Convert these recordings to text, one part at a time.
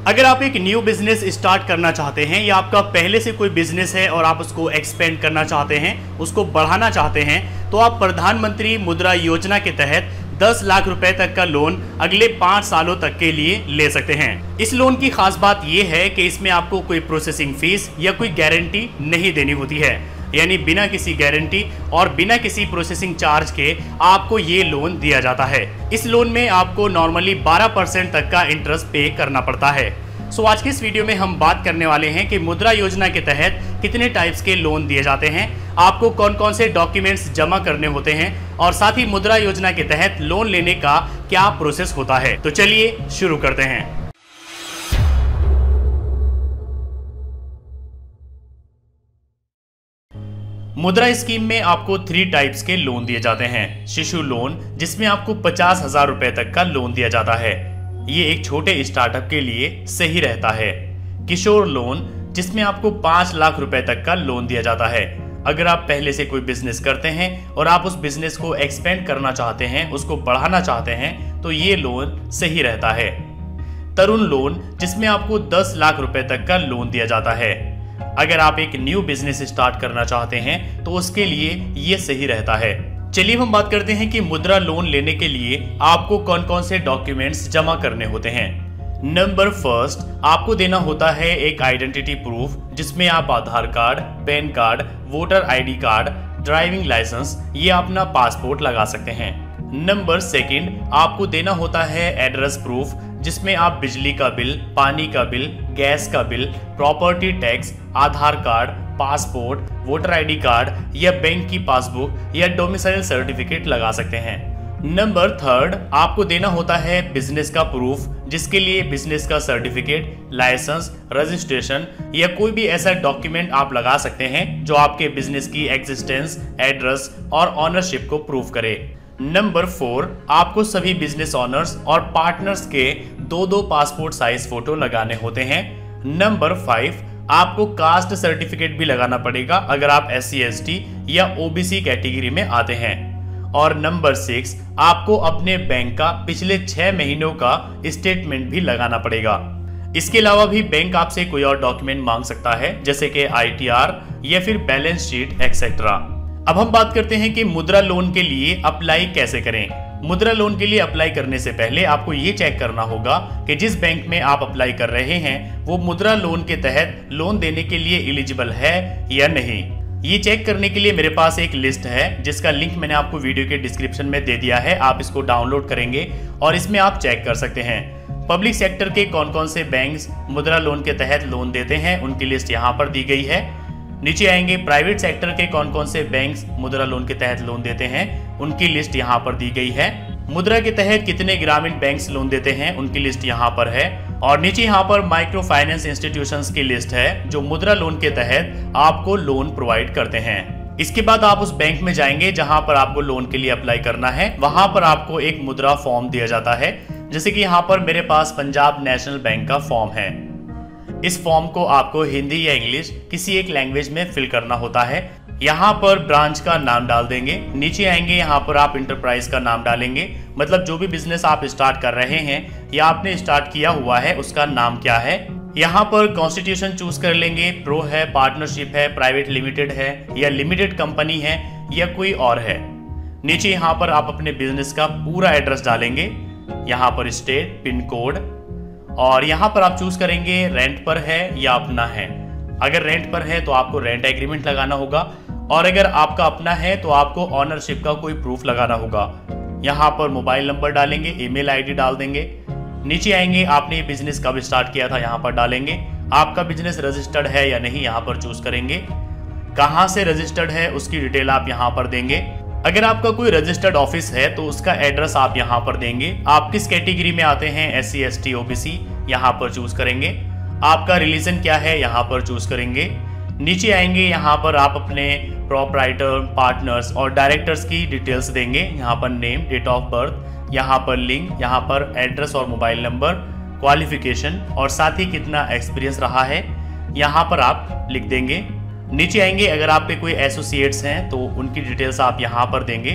अगर आप एक न्यू बिजनेस स्टार्ट करना चाहते हैं या आपका पहले से कोई बिजनेस है और आप उसको एक्सपेंड करना चाहते हैं, उसको बढ़ाना चाहते हैं, तो आप प्रधानमंत्री मुद्रा योजना के तहत 10 लाख रुपए तक का लोन अगले 5 सालों तक के लिए ले सकते हैं। इस लोन की खास बात यह है कि इसमें आपको कोई प्रोसेसिंग फीस या कोई गारंटी नहीं देनी होती है, यानी बिना किसी गारंटी और बिना किसी प्रोसेसिंग चार्ज के आपको ये लोन दिया जाता है। इस लोन में आपको नॉर्मली 12% तक का इंटरेस्ट पे करना पड़ता है। सो आज के इस वीडियो में हम बात करने वाले हैं कि मुद्रा योजना के तहत कितने टाइप्स के लोन दिए जाते हैं, आपको कौन कौन से डॉक्यूमेंट्स जमा करने होते हैं और साथ ही मुद्रा योजना के तहत लोन लेने का क्या प्रोसेस होता है। तो चलिए शुरू करते हैं। मुद्रा स्कीम में आपको 3 टाइप्स के लोन दिए जाते हैं। शिशु लोन, जिसमें आपको 50,000 रुपए तक का लोन दिया जाता है, ये एक छोटे स्टार्टअप के लिए सही रहता है। किशोर लोन, जिसमें आपको 5 लाख रुपए तक का लोन दिया जाता है। अगर आप पहले से कोई बिजनेस करते हैं और आप उस बिजनेस को एक्सपेंड करना चाहते हैं, उसको बढ़ाना चाहते हैं, तो ये लोन सही रहता है। तरुण लोन, जिसमें आपको 10 लाख रुपए तक का लोन दिया जाता है। अगर आप एक न्यू बिजनेस स्टार्ट करना चाहते हैं तो उसके लिए ये सही रहता है। चलिए हम बात करते हैं कि मुद्रा लोन लेने के लिए आपको कौन कौन से डॉक्यूमेंट्स जमा करने होते हैं। नंबर फर्स्ट, आपको देना होता है एक आइडेंटिटी प्रूफ, जिसमें आप Aadhaar card, PAN card, voter ID card, driving licence, ये अपना पासपोर्ट लगा सकते हैं। नंबर सेकंड, आपको देना होता है एड्रेस प्रूफ, जिसमें आप बिजली का बिल, पानी का बिल, गैस का bill, property tax, Aadhaar card, passport, voter ID card या बैंक की पासबुक या डोमिसाइल सर्टिफिकेट लगा सकते हैं। नंबर थर्ड, आपको देना होता है बिजनेस का प्रूफ, जिसके लिए बिजनेस का सर्टिफिकेट, लाइसेंस, रजिस्ट्रेशन या कोई भी ऐसा डॉक्यूमेंट आप लगा सकते हैं जो आपके बिजनेस की एग्जिस्टेंस, एड्रेस और ऑनरशिप को प्रूव करे। नंबर 4, आपको सभी बिजनेस ऑनर्स और पार्टनर्स के 2-2 पासपोर्ट साइज फोटो लगाने होते हैं। नंबर 5, आपको कास्ट सर्टिफिकेट भी लगाना पड़ेगा अगर आप SC ST या OBC कैटेगरी में आते हैं। और नंबर 6, आपको अपने बैंक का पिछले 6 महीनों का स्टेटमेंट भी लगाना पड़ेगा। इसके अलावा भी बैंक आपसे कोई और डॉक्यूमेंट मांग सकता है, जैसे कि ITR या फिर बैलेंस शीट एक्सेट्रा। अब हम बात करते हैं कि मुद्रा लोन के लिए अप्लाई कैसे करें। मुद्रा लोन के लिए अप्लाई करने से पहले आपको ये चेक करना होगा कि जिस बैंक में आप अप्लाई कर रहे हैं वो मुद्रा लोन के तहत लोन देने के लिए एलिजिबल है या नहीं। ये चेक करने के लिए मेरे पास एक लिस्ट है, जिसका लिंक मैंने आपको वीडियो के डिस्क्रिप्शन में दे दिया है। आप इसको डाउनलोड करेंगे और इसमें आप चेक कर सकते हैं पब्लिक सेक्टर के कौन कौन से बैंक्स मुद्रा लोन के तहत लोन देते हैं, उनकी लिस्ट यहाँ पर दी गई है। नीचे आएंगे प्राइवेट सेक्टर के कौन कौन से बैंक्स मुद्रा लोन के तहत लोन देते हैं, उनकी लिस्ट यहाँ पर दी गई है। मुद्रा के तहत कितने ग्रामीण बैंक्स लोन देते हैं, उनकी लिस्ट यहाँ पर है। और नीचे यहाँ पर माइक्रो फाइनेंस इंस्टीट्यूशंस की लिस्ट है जो मुद्रा लोन के तहत आपको लोन प्रोवाइड करते हैं। इसके बाद आप उस बैंक में जाएंगे जहां पर आपको लोन के लिए अप्लाई करना है। वहां पर आपको एक मुद्रा फॉर्म दिया जाता है, जैसे कि यहाँ पर मेरे पास पंजाब नेशनल बैंक का फॉर्म है। इस फॉर्म को आपको हिंदी या इंग्लिश किसी एक लैंग्वेज में फिल करना होता है। यहाँ पर ब्रांच का नाम डाल देंगे। नीचे आएंगे, यहाँ पर आप इंटरप्राइज का नाम डालेंगे, मतलब जो भी बिजनेस आप स्टार्ट कर रहे हैं या आपने स्टार्ट किया हुआ है उसका नाम क्या है। यहाँ पर कॉन्स्टिट्यूशन चूज कर लेंगे, प्रो है, पार्टनरशिप है, प्राइवेट लिमिटेड है या लिमिटेड कंपनी है या कोई और है। नीचे यहाँ पर आप अपने बिजनेस का पूरा एड्रेस डालेंगे, यहाँ पर स्टेट, पिन कोड, और यहाँ पर आप चूज करेंगे रेंट पर है या अपना है। अगर रेंट पर है तो आपको रेंट एग्रीमेंट लगाना होगा, और अगर आपका अपना है तो आपको ऑनरशिप का कोई प्रूफ लगाना होगा। यहाँ पर मोबाइल नंबर डालेंगे, ईमेल आईडी डाल देंगे। नीचे आएंगे, आपने ये बिजनेस कब स्टार्ट किया था, यहाँ पर डालेंगे। आपका बिजनेस रजिस्टर्ड है या नहीं, यहाँ पर चूज करेंगे। कहाँ से रजिस्टर्ड है उसकी डिटेल आप यहाँ पर देंगे। अगर आपका कोई रजिस्टर्ड ऑफिस है तो उसका एड्रेस आप यहाँ पर देंगे। आप किस कैटेगरी में आते हैं, SC ST OBC, यहाँ पर चूज करेंगे। आपका रिलीजन क्या है, यहाँ पर चूज करेंगे। नीचे आएंगे, यहाँ पर आप अपने प्रोप्राइटर, पार्टनर्स और डायरेक्टर्स की डिटेल्स देंगे। यहाँ पर नेम, डेट ऑफ बर्थ, यहाँ पर लिंक, यहाँ पर एड्रेस और मोबाइल नंबर, क्वालिफिकेशन और साथ ही कितना एक्सपीरियंस रहा है, यहाँ पर आप लिख देंगे। नीचे आएंगे, अगर आपके कोई एसोसिएट्स हैं तो उनकी डिटेल्स आप यहाँ पर देंगे।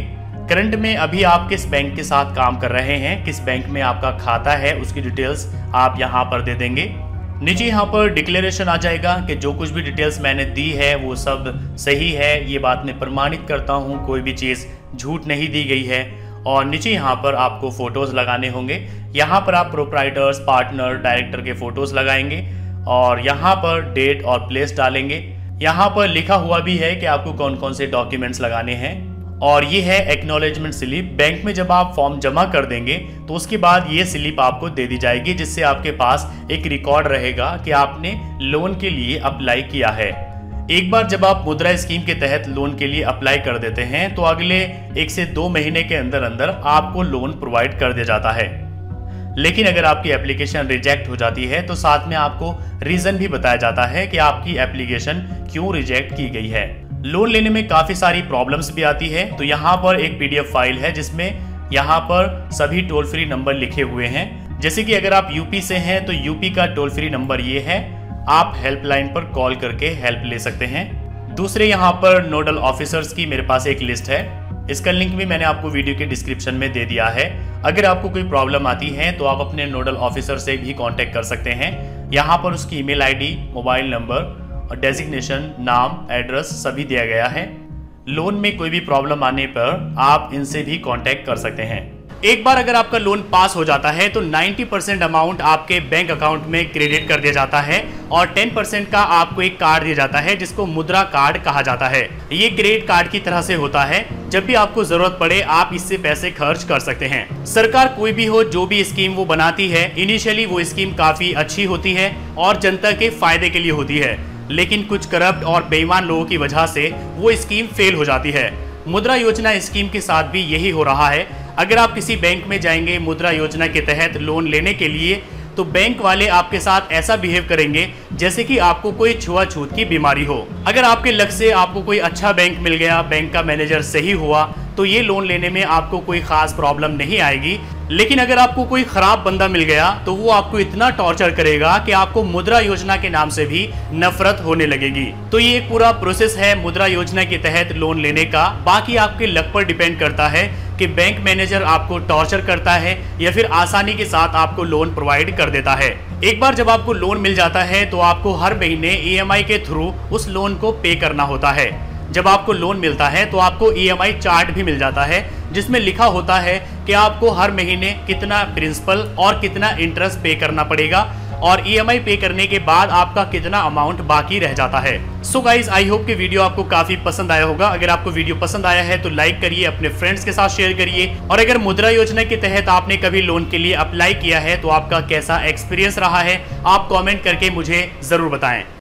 करंट में अभी आप किस बैंक के साथ काम कर रहे हैं, किस बैंक में आपका खाता है, उसकी डिटेल्स आप यहाँ पर दे देंगे। नीचे यहाँ पर डिक्लेरेशन आ जाएगा कि जो कुछ भी डिटेल्स मैंने दी है वो सब सही है, ये बात मैं प्रमाणित करता हूँ, कोई भी चीज़ झूठ नहीं दी गई है। और नीचे यहाँ पर आपको फोटोज़ लगाने होंगे। यहाँ पर आप प्रोप्राइटर्स, पार्टनर, डायरेक्टर के फोटोज़ लगाएंगे और यहाँ पर डेट और प्लेस डालेंगे। यहाँ पर लिखा हुआ भी है कि आपको कौन कौन से डॉक्यूमेंट्स लगाने हैं। और ये है एक्नॉलेजमेंट स्लिप। बैंक में जब आप फॉर्म जमा कर देंगे तो उसके बाद ये स्लिप आपको दे दी जाएगी, जिससे आपके पास एक रिकॉर्ड रहेगा कि आपने लोन के लिए अप्लाई किया है। एक बार जब आप मुद्रा स्कीम के तहत लोन के लिए अप्लाई कर देते हैं तो अगले 1 से 2 महीने के अंदर अंदर आपको लोन प्रोवाइड कर दिया जाता है। लेकिन अगर आपकी एप्लीकेशन रिजेक्ट हो जाती है तो साथ में आपको रीजन भी बताया जाता है कि आपकी एप्लीकेशन क्यों रिजेक्ट की गई है। लोन लेने में काफी सारी प्रॉब्लम्स भी आती है, तो यहाँ पर एक PDF फाइल है जिसमें यहाँ पर सभी टोल फ्री नंबर लिखे हुए हैं। जैसे कि अगर आप यूपी से हैं तो यूपी का टोल फ्री नंबर ये है, आप हेल्पलाइन पर कॉल करके हेल्प ले सकते हैं। दूसरे यहाँ पर नोडल ऑफिसर्स की मेरे पास एक लिस्ट है, इसका लिंक भी मैंने आपको वीडियो के डिस्क्रिप्शन में दे दिया है। अगर आपको कोई प्रॉब्लम आती है तो आप अपने नोडल ऑफिसर से भी कांटेक्ट कर सकते हैं। यहाँ पर उसकी ईमेल आईडी, मोबाइल नंबर और डेजिग्नेशन, नाम, एड्रेस सभी दिया गया है। लोन में कोई भी प्रॉब्लम आने पर आप इनसे भी कांटेक्ट कर सकते हैं। एक बार अगर आपका लोन पास हो जाता है तो 90% अमाउंट आपके बैंक अकाउंट में क्रेडिट कर दिया जाता है और 10% का आपको एक कार्ड दिया जाता है जिसको मुद्रा कार्ड कहा जाता है। ये क्रेडिट कार्ड की तरह से होता है, जब भी आपको जरूरत पड़े आप इससे पैसे खर्च कर सकते हैं। सरकार कोई भी हो, जो भी स्कीम वो बनाती है, इनिशियली वो स्कीम काफी अच्छी होती है और जनता के फायदे के लिए होती है, लेकिन कुछ करप्ट और बेईमान लोगों की वजह से वो स्कीम फेल हो जाती है। मुद्रा योजना स्कीम के साथ भी यही हो रहा है। अगर आप किसी बैंक में जाएंगे मुद्रा योजना के तहत लोन लेने के लिए तो बैंक वाले आपके साथ ऐसा बिहेव करेंगे जैसे कि आपको कोई छुआछूत की बीमारी हो। अगर आपके लक से आपको कोई अच्छा बैंक मिल गया, बैंक का मैनेजर सही हुआ, तो ये लोन लेने में आपको कोई खास प्रॉब्लम नहीं आएगी। लेकिन अगर आपको कोई खराब बंदा मिल गया तो वो आपको इतना टॉर्चर करेगा कि आपको मुद्रा योजना के नाम से भी नफरत होने लगेगी। तो ये एक पूरा प्रोसेस है मुद्रा योजना के तहत लोन लेने का। बाकी आपके लक पर डिपेंड करता है कि बैंक मैनेजर आपको टॉर्चर करता है या फिर आसानी के साथ आपको लोन प्रोवाइड कर देता है। एक बार जब आपको लोन मिल जाता है तो आपको हर महीने EMI के थ्रू उस लोन को पे करना होता है। जब आपको लोन मिलता है तो आपको EMI चार्ट भी मिल जाता है जिसमें लिखा होता है कि आपको हर महीने कितना प्रिंसिपल और कितना इंटरेस्ट पे करना पड़ेगा और EMI पे करने के बाद आपका कितना अमाउंट बाकी रह जाता है। सो गाइज, आई होप कि वीडियो आपको काफी पसंद आया होगा। अगर आपको वीडियो पसंद आया है तो लाइक करिए, अपने फ्रेंड्स के साथ शेयर करिए और अगर मुद्रा योजना के तहत आपने कभी लोन के लिए अप्लाई किया है तो आपका कैसा एक्सपीरियंस रहा है आप कमेंट करके मुझे जरूर बताएं।